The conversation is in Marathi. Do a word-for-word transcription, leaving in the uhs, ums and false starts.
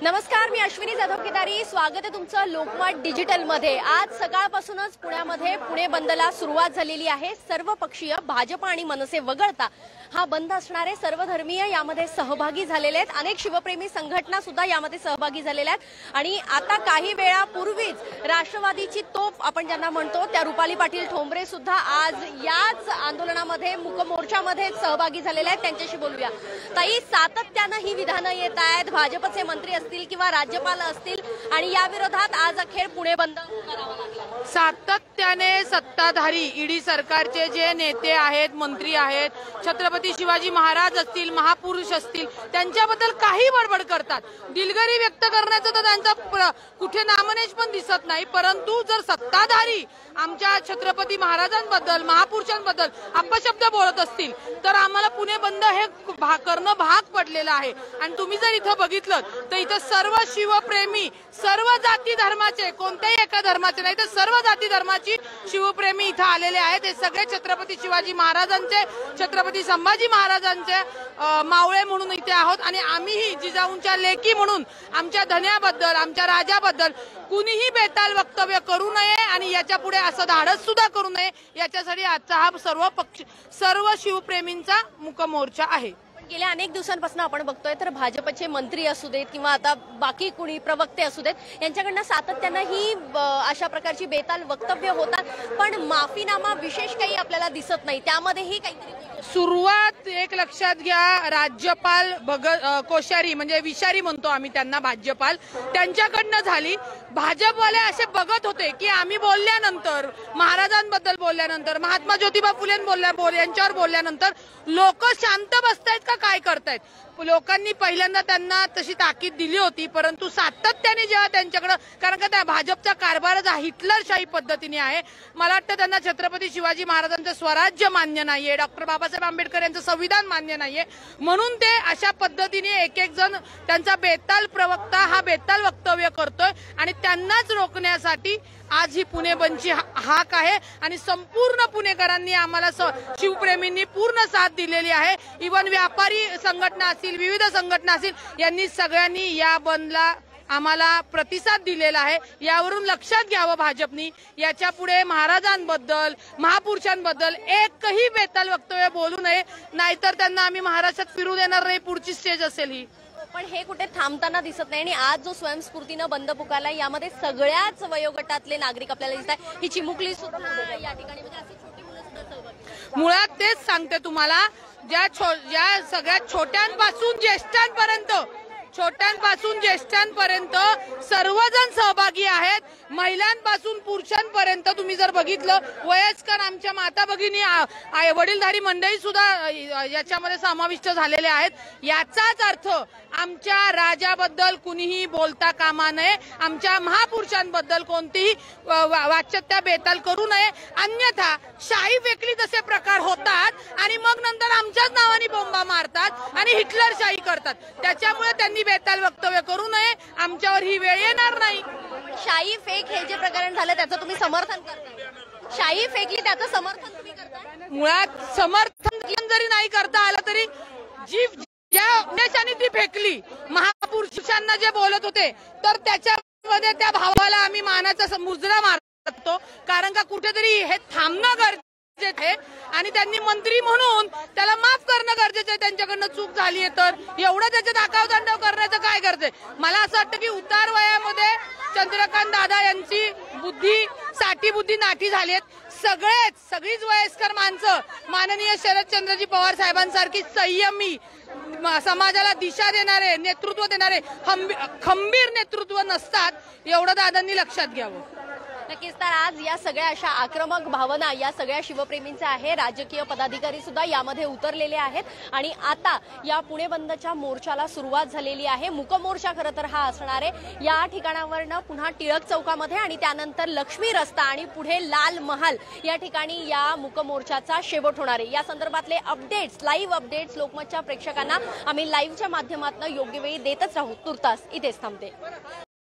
नमस्कार, मी अश्विनी जाधव केदारी। स्वागत आहे तुमचं लोकमत डिजिटल मध्ये। आज सकाळपासूनच पुण्यामध्ये पुणे बंदला सुरुवात झालेली आहे। सर्व पक्षीय भाजप आणि मनसे वगळता हा बंद असणारे सर्व धर्मीय यामध्ये सहभागी झालेले आहेत। अनेक शिवप्रेमी संघटना सुद्धा यामध्ये सहभागी झालेल्या आहेत आणि आता काही वेळापूर्वीच राष्ट्रवादीची तोफ आपण ज्यांना म्हणतो त्या रुपाली पाटील ठोंबरे सुद्धा आज याच आंदोलनामध्ये मूक मोर्चामध्ये सहभागी झालेले आहेत। त्यांच्याशी बोलूया। ताई, सातत्याने ही विधानं येत आहेत, भाजपचे मंत्री असतील किंवा राज्यपाल असतील आणि या विरोधात आज अखेर पुणे बंद करावा लागला। सातत्याने सत्ताधारी ईडी सरकारचे जे नेते आहेत, मंत्री आहेत, छत्रपती शिवाजी महाराज असतील, महापुरुष असतील, त्यांच्याबद्दल काही बडबड करतात। दिलगिरी व्यक्त करण्याचं तर त्यांचा कुठे नामनेश पण दिसत नाही। परंतु जर सत्ताधारी आमच्या छत्रपती महाराजांबद्दल, महापुरुषांबद्दल अपशब्द बोलत असतील तर आम्हाला पुणे बंद हे करणं भाग पडलेलं आहे। आणि तुम्ही जर इथं बघितलं तर इथं सर्व शिवप्रेमी, सर्व जाती धर्माचे, कोणत्याही एका धर्माचे नाही तर सर्व जाती धर्माची शिवप्रेमी इथं आलेले आहेत। हे सगळे छत्रपती शिवाजी महाराजांचे, छत्रपती संभाजी महाराजांचे मावळे म्हणून इथे आहोत आणि आम्हीही जिजाऊंच्या लेकी म्हणून आमच्या धन्याबद्दल, आमच्या राजाबद्दल कुणीही बेताल वक्तव्य करू नये आणि याच्या पुढे असं धाडस सुद्धा करू नये, याच्यासाठी आजचा हा सर्व पक्ष, सर्व शिवप्रेमींचा मूक मोर्चा आहे। गेल्या अनेक दिवसांपासून आपण बघतोय तर भाजपचे मंत्री असू देत किंवा आता बाकी कुणी प्रवक्ते असू देत, यांच्याकडनं सातत्याने ही अशा प्रकारची बेताल वक्तव्य होतात, पण माफीनामा विशेष काही आपल्याला दिसत नाही। त्यामध्येही काहीतरी सुरुवात एक लक्षात घ्या, राज्यपाल भगत कोश्यारी म्हणजे विषारी म्हणतो आम्ही त्यांना, राज्यपाल त्यांच्याकडनं झाली। भाजपवाले असे बघत होते की आम्ही बोलल्यानंतर, महाराजांबद्दल बोलल्यानंतर, महात्मा ज्योतिबा फुले बोलल्या बोल यांच्यावर बोलल्यानंतर लोक शांत बसतायत का काय करतायत। लोकांनी पहिल्यांदा त्यांना तशी ताकीद दिली होती, परंतु सातत्याने जेव्हा त्यांच्याकडे, कारण का त्या भाजपचा कारभारच हिटलरशाही पद्धतीने आहे। मला वाटतं त्यांना छत्रपती शिवाजी महाराजांचं स्वराज्य मान्य नाहीये, डॉक्टर बाबासाहेब आंबेडकर यांचं संविधान मान्य नाहीये, म्हणून ते अशा पद्धतीने एक एक जण त्यांचा बेताल प्रवक्ता हा बेताल वक्तव्य करतोय आणि त्यांनाच रोखण्यासाठी आज ही पुणे बंदची हाक आहे आणि संपूर्ण पुणेकरांनी आम्हाला, शिवप्रेमींनी पूर्ण साथ दिलेली आहे। इव्हन व्यापारी संघटना असतील, विविध संघटना असतील, यांनी सगळ्यांनी या बंदला आम्हाला प्रतिसाद दिलेला आहे। यावरून लक्षात घ्यावं भाजपनी, याच्या पुढे महाराजांबद्दल, महापुरुषांबद्दल एकही बेताल वक्तव्य बोलू नये, नाहीतर त्यांना आम्ही महाराष्ट्रात फिरू देणार नाही। पुढची स्टेज असेल ही। पण हे कुठे थांबताना दिसत नाही आणि आज जो स्वयंस्फूर्तीनं बंद पुकारलाय यामध्ये सगळ्याच वयोगटातले नागरिक आपल्याला दिसत आहे। ही चिमुकली सुद्धा या ठिकाणी, म्हणजे अशी छोटी मुलं सुद्धा सहभागी। मुळात तेच सांगते तुम्हाला, ज्या ज्या सगळ्यात छोट्यांपासून ज्येष्ठांपर्यंत, छोट्यांपासून ज्येष्ठांपर्यंत सर्वजण सहभागी आहेत। महिलांपासून पुरुषांपर्यंत तुम्ही जर बघितलं, वयस्कर आमच्या माता भगिनी, वडीलधारी मंडळी सुद्धा याच्यामध्ये समाविष्ट झालेले आहेत। याचाच अर्थ आमच्या राजाबद्दल कुणीही बोलता कामा नये, आमच्या महापुरुषांबद्दल कोणतीही वाच्यता बेताल करू नये, अन्यथा शाही फेकली तसे प्रकार होतात आणि मग नंतर आमच्याच नावाने बोंबा मारतात आणि हिटलरशाही करतात। त्याच्यामुळे त्यांनी बेताल वक्तव्य करू नये, आमच्यावर ही वेळ येणार नाही। शाही फेक हे जे प्रकरण झालं त्याचं तुम्ही समर्थन करताय? शाही फेकली त्याचं समर्थन तुम्ही करताय? मुळात समर्थन जरी नाही करता आलं तरी जी ज्या उद्देशाने ती फेकली, महापुरुषांना जे बोलत होते, तर त्याच्यामध्ये त्या भावाला आम्ही मानाचा मुजरा मारतो, कारण का कुठेतरी हे थांबणं गरजेचं आहे आणि त्यांनी मंत्री म्हणून त्याला माफ करणं गरजेचं आहे। त्यांच्याकडनं चूक झाली आहे तर एवढं त्याचे दाखव तांडव करण्याचं काय गरज आहे? मला असं वाटतं की उतार वयामध्ये चंद्रकांत दादा यांची बुद्धी, साठी बुद्धी नाठी झाली आहेत। सगळेच, सगळीच वयस्कर माणसं माननीय शरदचंद्रजी पवार साहेबांसारखी संयमी, समाजाला दिशा देणारे, नेतृत्व देणारे खंबीर नेतृत्व नसतात, एवढं दादांनी लक्षात घ्यावं। नक्कीच। तर आज या सगळ्या अशा आक्रमक भावना या सगळ्या शिवप्रेमींच्या आहे। राजकीय पदाधिकारी सुद्धा यामध्ये उतरलेले आहेत आणि आता या पुणे बंदच्या मोर्चाला सुरुवात झालेली आहे। मूक मोर्चा खरं तर हा असणार आहे। या ठिकाणावरनं पुन्हा टिळक चौकामध्ये आणि त्यानंतर लक्ष्मी रस्ता आणि पुढे लाल महाल या ठिकाणी या मूक मोर्चाचा शेवट होणार आहे। या संदर्भातले अपडेट्स, लाईव्ह अपडेट्स लोकमतच्या प्रेक्षकांना आम्ही लाईव्हच्या माध्यमातून योग्य वेळी देतच राहू। तुर्तास इथेच थांबते।